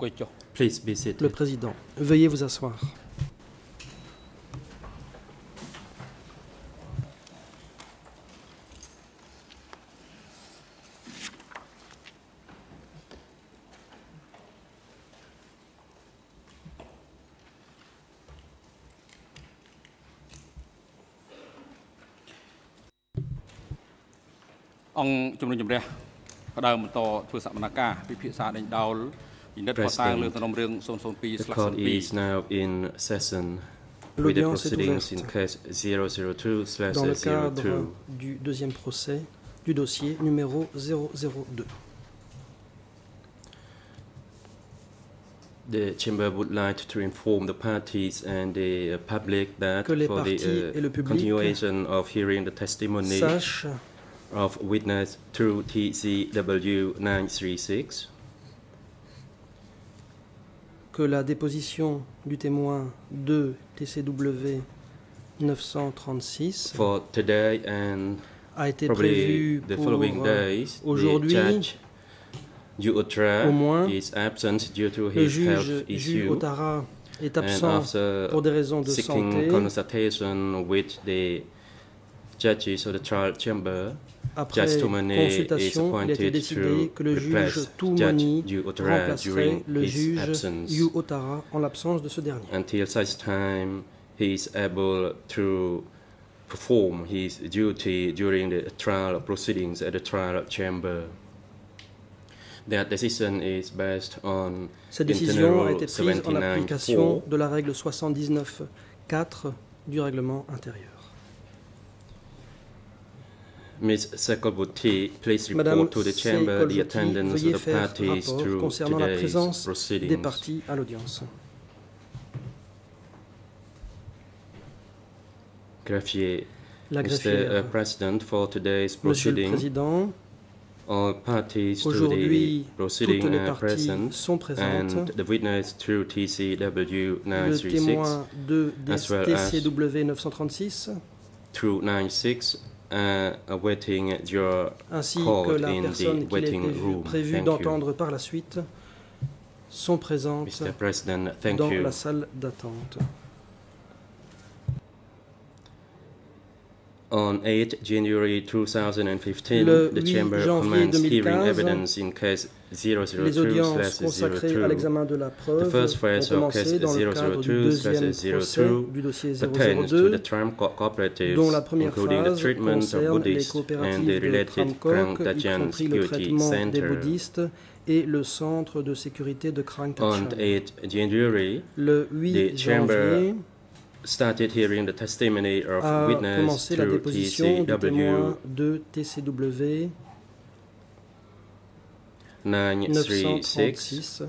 Please be seated. Le Président, veuillez vous asseoir. The court is now in session with the proceedings in case 002/02. Dans le cadre du deuxième procès du dossier numéro 002. The chamber would like to inform the parties and the public that que les for parties the et le public continuation of hearing the testimony of witness through TCW 936, que la déposition du témoin de TCW 936 for today and a été probably prévue the pour following days, aujourd'hui. the judge Ju Otra Au moins, is absent due to le his health juge Ju issue, Otara est and absent after pour des raisons de seeking santé. consultation with the judges of the trial chamber, Après Judge Toumani is consultation, il a été appointed décidé to que le juge replace Toumani Judge Ju Otara remplacerait during le his juge absence. Ju Otara en l'absence de ce dernier. Until such time he is able to perform his duty during the trial proceedings at the trial chamber. That decision is based on Cette décision a été prise en 79.4. application de la règle 79.4 du règlement intérieur. Ms. Sekolbuti, please Madame report to the chamber the Sekolbuti, attendance veuillez of the faire parties rapport through concernant la today's présence des proceedings. parties à l'audience. Greffier. La Mr. greffière. President, for today's Monsieur le proceeding, Président, all parties to the aujourd'hui, toutes proceeding les are parties present, sont présentes. and the witness through TCW Le 936 témoin de as well as TCW 936 through 96 awaiting your ainsi call que la in personne the qu'il était waiting room. prévu Thank you. d'entendre par la suite sont présentes Mr. President, thank dans you. la salle d'attente. On 8 January 2015, Le the 8 Chamber janvier commenced hearing 2015, evidence in case les audiences consacrées à 002/02. l'examen de la preuve The first ont phase of commencé case dans le cadre du deuxième procès 002/02 du dossier pertains to 002, the Tram cooperatives, dont la première including the phase treatment of concerne les Buddhists and the coopératives de related Tramcock, Krang y Dajan compris le Security traitement des Center. bouddhistes et le centre de sécurité de Krang On Dajan. 8 January, Le 8 the Chamber janvier started hearing the testimony of a witness commencé la through déposition du témoin TCW de TCW 936 936,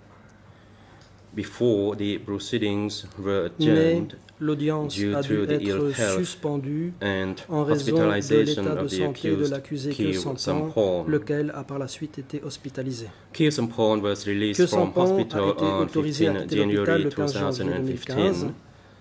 before the proceedings were mais adjourned l'audience due a dû to the ill être health suspendue and en raison de hospitalization l'état de of the santé de accused l'accusé Kyu Kyo Sampan, Sampon. lequel a par la suite été hospitalisé. Kyu Sampon was released Kyo from Sampan a hospital été on autorisé à 15 quitter l'hôpital January le 15 janvier 2015. 2015.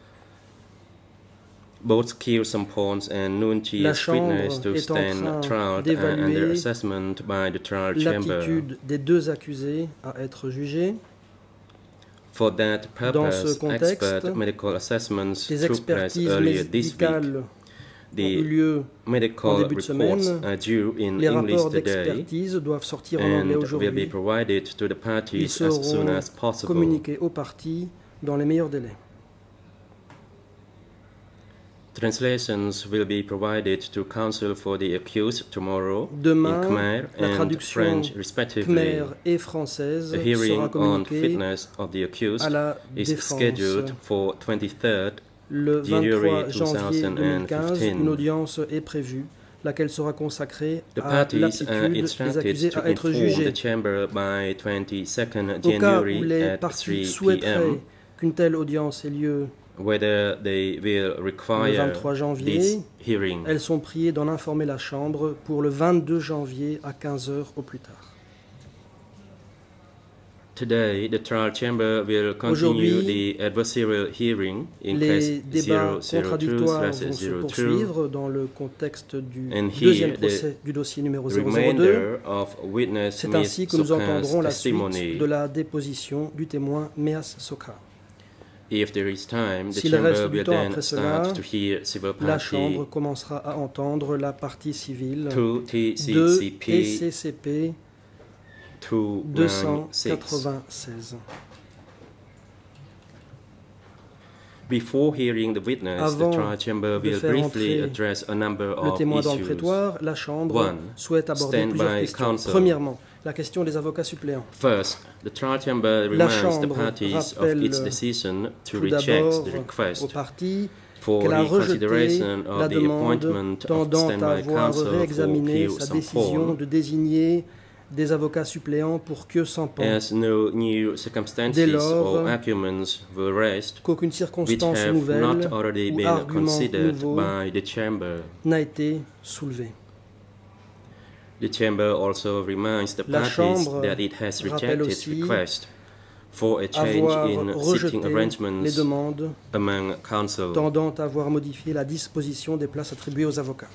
Both Kyu Sampons and Nunchi La is witness Chambre to est en stand train trial d'évaluer under assessment by the trial chamber. L'aptitude des deux accusés à être jugés. For that Dans ce purpose, contexte, expert medical assessments des took place expertises earlier this week. médicales ont eu The lieu en medical début de reports semaine. are due in Les English rapports today d'expertise doivent sortir en and anglais will be aujourd'hui. provided to the Ils parties as soon seront as possible. communiqués aux parties dans les meilleurs délais. Translations will be provided to counsel for the accused tomorrow Demain, in Khmer la and traduction French respectively. Khmer et française The hearing sera on communiquée fitness of the accused à la is défense. scheduled for 23rd Le January 23 janvier 2015, 2015. une audience est prévue, laquelle sera consacrée The à parties are l'aptitude des instructed accusés to à être inform jugés. the chamber by 22nd Au cas où January les at parties 3 souhaiteraient p.m. qu'une telle audience ait lieu whether they will le require 23 janvier, this hearing. elles sont priées d'en informer la Chambre pour le 22 janvier à 15 h au plus tard. Today, the trial chamber will continue the adversarial hearing in Les case débats contradictoires vont se 002/02. poursuivre dans le contexte du And deuxième here, procès du dossier numéro The 002. remainder of witness C'est Ms. ainsi que nous Soka's entendrons la testimony. suite de la déposition du témoin Meas Soka. If there is time, the S'il reste chamber du will temps then après cela, start to hear civil la party Chambre commencera à entendre la partie civile 2 de TCCP TCCP 296. 296. Before hearing the witness, Avant the trial chamber de will faire briefly entrer address a number le of témoin dans le issues. prétoire, la Chambre One, souhaite aborder stand plusieurs by questions. counsel. Premièrement, la question des avocats suppléants. First, the trial chamber La reminds the Chambre parties of rappelle its decision to tout reject d'abord the aux request parties for qu'elle a rejeté reconsideration la of the demande appointment of tendant à standby voir counsel for réexaminer Kyo sa décision Sampon, de désigner des avocats suppléants pour Kyo Sampon, as no new circumstances Dès lors, or arguments were raised qu'aucune which circonstance have nouvelle not already ou been argument considered nouveau by the chamber. n'a été soulevée. The chamber also reminds the La parties Chambre that it has rappelle rejected aussi request for a change avoir in rejeté sitting les arrangements demandes among counsel. tendant à voir modifier la disposition des places attribuées aux avocats.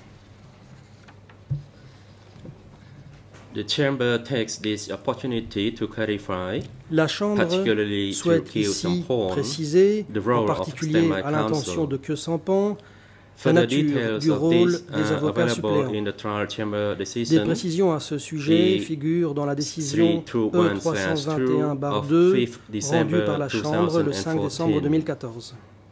The chamber takes this opportunity to clarify, La Chambre particularly to souhaite Kyo ici Sampon, préciser, the en role of particulier standby à l'intention counsel. de Kyo Sampan, la Further nature details du of rôle this des are avocats available suppléants. in the trial chamber Des decision précisions à ce sujet et figurent dans la décision 321/2 of E321/2 5th rendue December par la Chambre le 5 décembre 2014. 2014.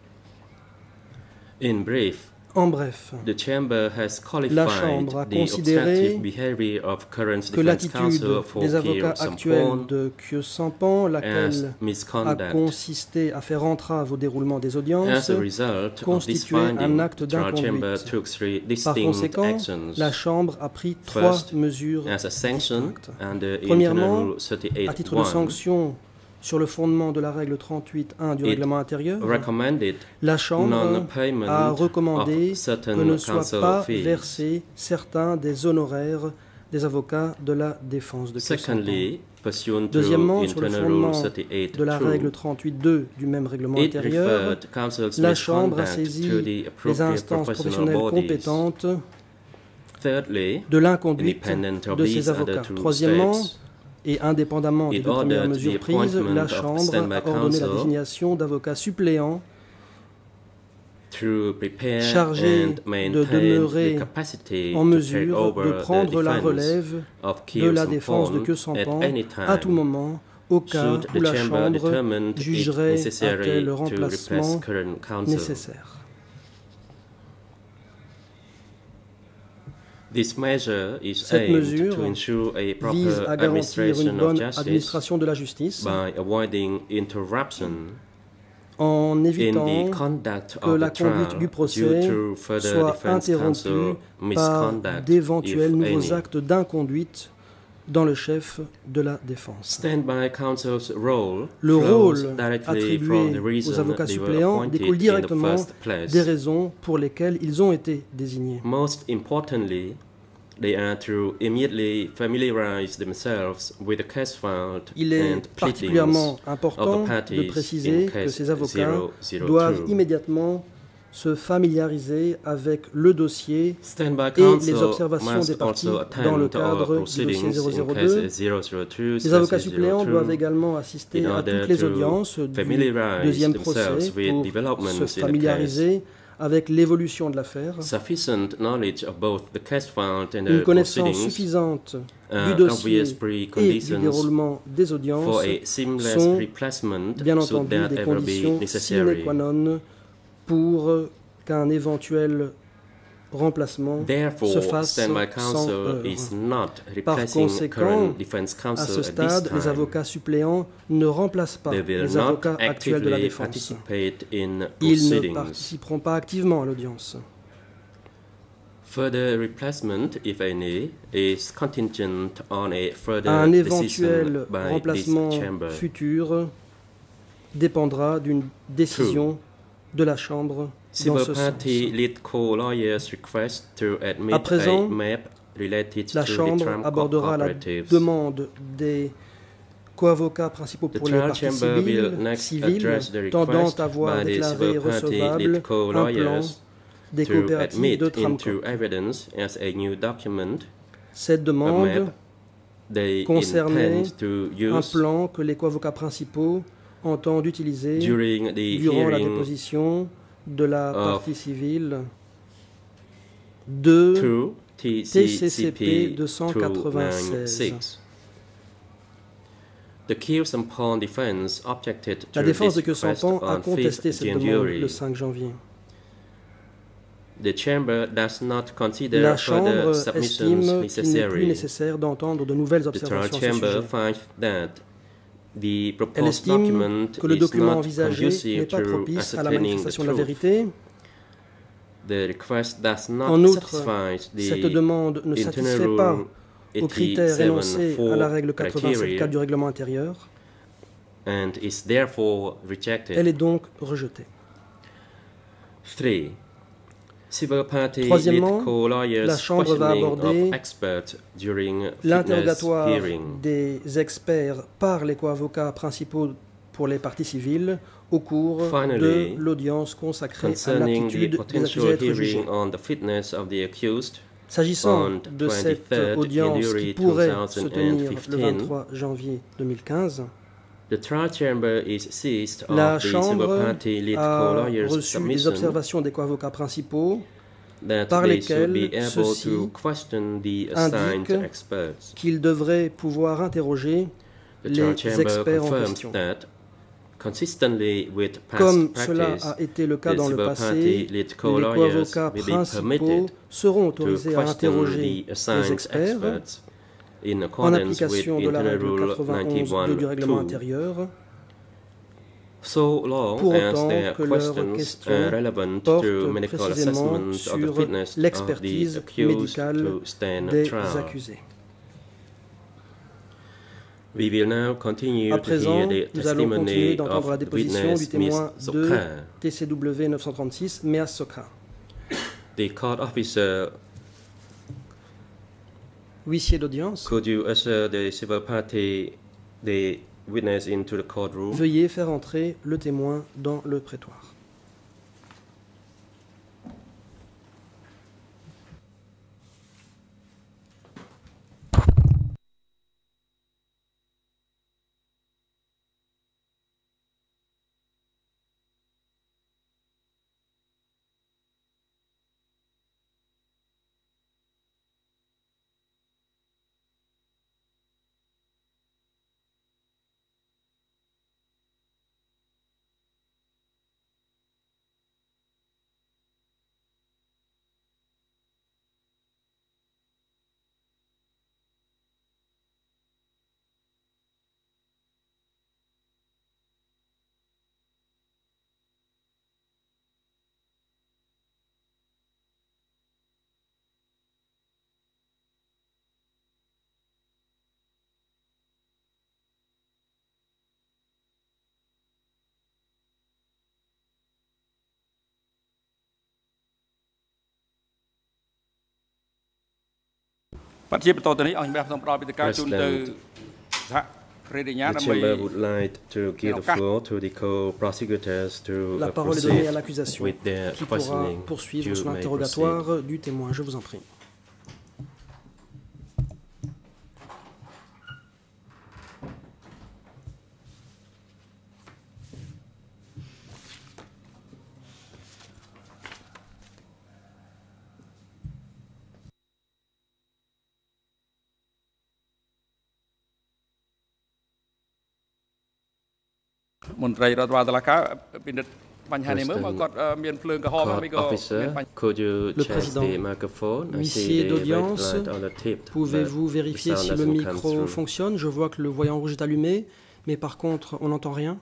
In brief, En bref, the chamber has La Chambre a qualified the considéré obstructive behavior of current que defense l'attitude counsel for des Kyo avocats actuels Sampon de Kyo Sampan, as laquelle a misconduct. consisté à faire entrave au déroulement des As audiences, a result of this constituait un finding, acte the trial chamber d'inconduite. took three Par distinct conséquent, actions. la Chambre a pris trois First, mesures As a sanction distinctes. under Premièrement, Internal Rule à titre de 38.1, sanction sur le fondement de la règle 38.1 du It règlement intérieur, recommended la Chambre non-payment a recommandé of certain que ne soient counsel pas fees. versés certains des honoraires des avocats de la défense de Kyo Sampan. Secondly, pursuant to Deuxièmement, sur le Internal Rule fondement 38.2, de la règle 38.2 du même règlement it intérieur, referred counsel's la Chambre a misconduct saisi to the les appropriate instances professional professionnelles bodies. compétentes Thirdly, de l'inconduite independent of de these ces other avocats. two Troisièmement, steps, et indépendamment des it deux premières ordered mesures the prises, appointment la of Chambre standby a ordonné la counsel désignation d'avocats suppléants to prepare chargés and de maintain demeurer the capacity en to take mesure over de the prendre la defense relève of de Kyo la défense de Sampon Kyo at Sampan any à tout time, moment, au cas should où the la chamber Chambre determine it jugerait un necessary tel to remplacement replace current counsel. nécessaire. This measure is Cette aimed mesure to ensure a vise proper à garantir administration une of bonne justice administration de la justice by avoiding interruption en in évitant the conduct que of la the trial conduite du due procès to further soit defense counsel interrompue par misconduct, d'éventuels if nouveaux any. actes d'inconduite dans le chef de la défense. Standby counsel's role Le flows rôle directly from the attribué aux reason avocats they were suppléants appointed découle in the directement first place. des raisons pour lesquelles ils ont été désignés. Most importantly, they are to immediately familiarize themselves with the case filed Il est and particulièrement pleadings important of the de parties préciser in que case ces avocats 002. doivent immédiatement se familiariser avec le dossier Standby et les counsel observations must des parties also dans le attend all cadre du proceedings dossier in case 002. 002, Les avocats suppléants 02, doivent également assister in à order toutes les to audiences du familiarize deuxième themselves procès with pour developments in se the case. familiariser avec l'évolution de l'affaire. Sufficient knowledge of both the case filed and Une the connaissance proceedings suffisante du are dossier obvious et du preconditions déroulement des for audiences a seamless sont replacement bien should entendu that des ever be conditions sine necessary. qua non pour qu'un éventuel remplacement se Therefore, fasse standby sans counsel heurts. is not Par replacing conséquent, current defense à counsel ce at this stade, les time. avocats suppléants ne remplacent pas They will les not avocats actuels de la actively défense. participate in Ils ne proceedings. participeront pas activement à l'audience. Further replacement, if any, is contingent on a further Un decision éventuel by remplacement this chamber. futur dépendra d'une décision de la Chambre dans Civil ce party sens. lead co-lawyers request to admit À présent, a map related La to the Chambre Trump abordera la cooperatives. demande des co-avocats principaux The pour les trial parties chamber will civiles, next address the tendant request à voir by the déclaré civil party recevable lead un plan co-lawyers des to coopératives de admit into Tramcop. evidence as a new document Cette a demande map they concernait intend to un use plan que les co-avocats principaux entendent utiliser during the durant la hearing déposition de la of partie civile de through TCCP TCCP 296. The Kyrgyzstan defense objected to La défense de this request Kyrgyzstan a on contesté 5th cette demande January. le 5 janvier. The chamber does not consider La further Chambre submissions estime qu'il n'est plus necessary. nécessaire d'entendre de nouvelles The trial observations à ce chamber sujet. finds that the Elle proposed estime document que le is document not envisagé conducive n'est pas to propice à la ascertaining the manifestation de la truth. vérité. The request does En not outre, satisfy cette the demande ne satisfait internal pas rule aux critères énoncés à la 87.4 règle 87.4 criteria du règlement intérieur. and is therefore rejected. Elle est donc rejetée. 3. Civil party lead Troisièmement, co-lawyers la Chambre va questioning aborder of experts during fitness l'interrogatoire hearing. des experts par les co-avocats principaux pour les parties civiles au cours Finally, de l'audience consacrée à Concerning l'aptitude the des potential accusés à être jugés. hearing on the fitness of the accused S'agissant on de cette 23rd audience qui January pourrait se tenir 2015, le 23 janvier 2015, the trial chamber is seized la of the civil Chambre party lead a co-lawyers' reçu des submission observations des co-avocats principaux that par they should be lesquelles able ceux-ci to question the assigned indiquent experts. qu'ils devraient pouvoir interroger The trial les chamber experts en confirms question. that, consistently with past Comme cela practice, a été le cas the dans le civil passé, party lead les co-lawyers co-avocats will be principaux permitted seront to autorisés à question interroger the les assigned experts experts in en accordance with application de la Internal règle Rule 91 du règlement 91.2, intérieur, so long pour as autant their que leurs questions questions are relevant portent to medical précisément assessment of the sur fitness of the l'expertise accused médicale to stand des trial. accusés. We will now continue À to présent, hear the nous allons continuer testimony d'entendre la of the déposition witness du témoin Ms. de Zoka. TCW 936, Meas Sokha. The court officer, Huissier d'audience, could you usher the civil party, the witness into the courtroom? veuillez faire entrer le témoin dans le prétoire. The chamber would like to give the floor to the co-prosecutors to La parole est donnée à proceed l'accusation with their qui pourra questioning. poursuivre You son may interrogatoire du témoin. Je vous en prie. Court officer, could you Le check président, the microphone? I see huissier the red d'audience, light on the tip, pouvez-vous but vérifier the sound si le doesn't come micro through. fonctionne? Je vois que le voyant rouge est allumé, mais par contre, on n'entend rien.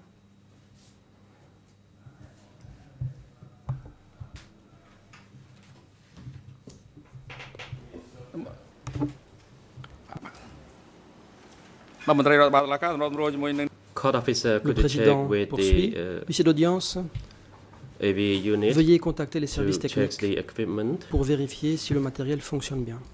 Court officer, Le could you check président with poursuit. the Huissier d'audience, AV unit veuillez contacter les to services check techniques the equipment? pour vérifier si le matériel fonctionne bien.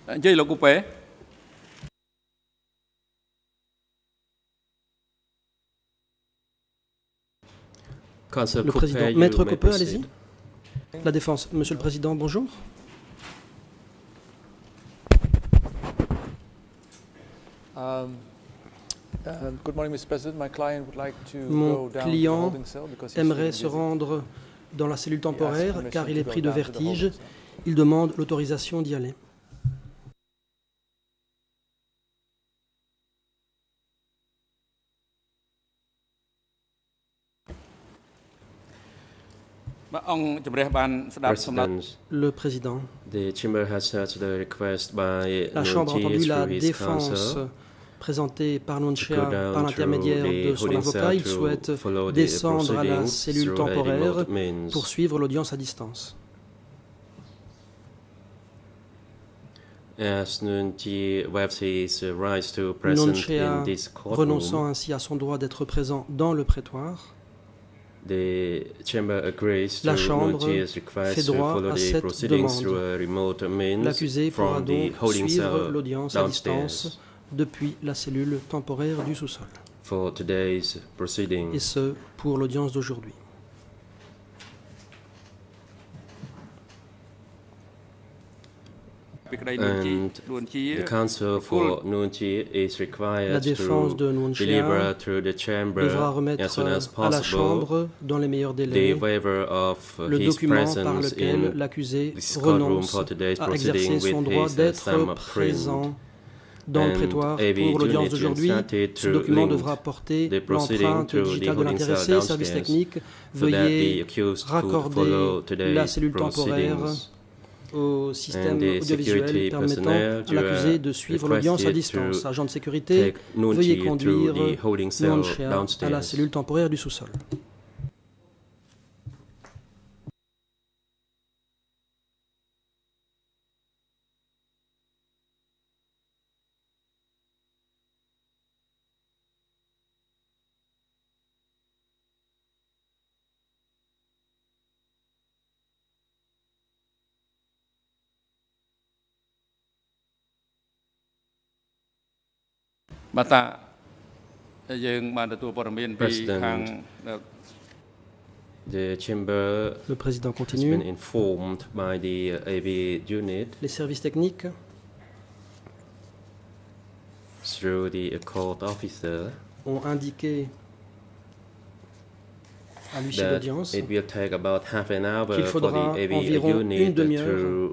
Le président. Maître Cooper, allez-y. La Défense. Monsieur le Président, bonjour. Mon client aimerait se rendre dans la cellule temporaire car il est pris de vertige. Il demande l'autorisation d'y aller. Le président. La Chambre a entendu la défense présentée par Nuon Chea par l'intermédiaire de son avocat. Il souhaite descendre à la cellule temporaire pour suivre l'audience à distance. Nuon Chea, renonçant ainsi à son droit d'être présent dans le prétoire, la Chambre fait droit à cette demande. L'accusé pourra donc suivre l'audience à distance depuis la cellule temporaire du sous-sol. Et ce, pour l'audience d'aujourd'hui. La défense de Nuon Chea devra remettre à la Chambre, dans les meilleurs délais, le document par lequel l'accusé renonce à exercer son droit d'être présent dans le prétoire pour l'audience d'aujourd'hui. Ce document devra porter l'empreinte digitale de l'intéressé. Service technique, veuillez raccorder la cellule temporaire au système audiovisuel permettant à l'accusé de suivre l'audience à distance. Agent de sécurité, veuillez conduire Nuon Chea à la cellule temporaire du sous-sol. Le président continue. Les services techniques ont indiqué à l'huissier d'audience qu'il faudra environ une demi-heure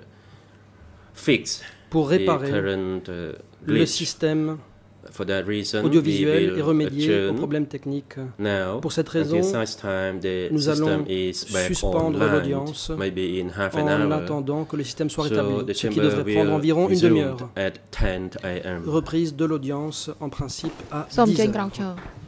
pour réparer le système audiovisuel et remédier aux problèmes techniques. Pour cette raison, nous allons suspendre l'audience en attendant que le système soit rétabli, ce qui devrait prendre environ une demi-heure. Reprise de l'audience en principe à 10 heures.